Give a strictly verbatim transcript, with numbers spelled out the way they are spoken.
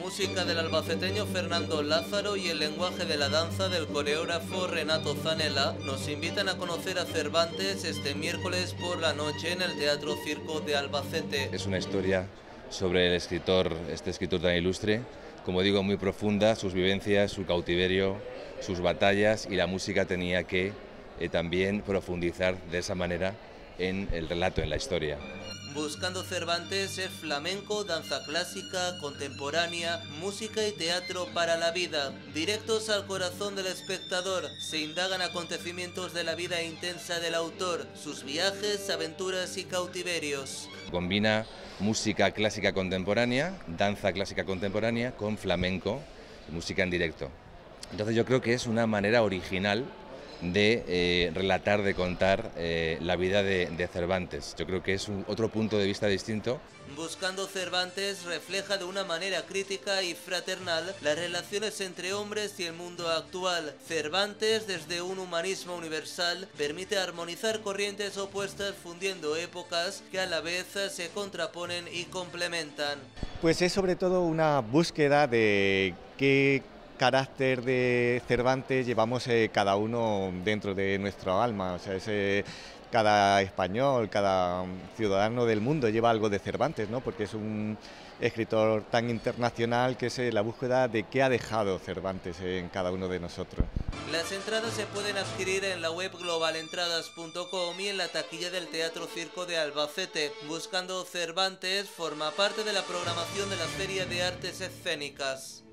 música del albaceteño Fernando Lázaro y el lenguaje de la danza del coreógrafo Renato Zanella nos invitan a conocer a Cervantes este miércoles por la noche en el Teatro Circo de Albacete. Es una historia sobre el escritor, este escritor tan ilustre, como digo, muy profunda, sus vivencias, su cautiverio, sus batallas, y la música tenía que eh, también profundizar de esa manera en el relato, en la historia. Buscando Cervantes es flamenco, danza clásica, contemporánea, música y teatro para la vida. Directos al corazón del espectador, se indagan acontecimientos de la vida intensa del autor, sus viajes, aventuras y cautiverios. Combina música clásica contemporánea, danza clásica contemporánea con flamenco, música en directo. Entonces yo creo que es una manera original de eh, relatar, de contar eh, la vida de, de Cervantes. Yo creo que es un, otro punto de vista distinto. Buscando Cervantes refleja de una manera crítica y fraternal las relaciones entre hombres y el mundo actual. Cervantes, desde un humanismo universal, permite armonizar corrientes opuestas fundiendo épocas que a la vez se contraponen y complementan. Pues es sobre todo una búsqueda de qué carácter de Cervantes llevamos eh, cada uno dentro de nuestro alma. O sea, ese, cada español, cada ciudadano del mundo lleva algo de Cervantes, ¿no? Porque es un escritor tan internacional que es eh, la búsqueda de qué ha dejado Cervantes en cada uno de nosotros. Las entradas se pueden adquirir en la web global entradas punto com y en la taquilla del Teatro Circo de Albacete. Buscando Cervantes forma parte de la programación de la Feria de Artes Escénicas.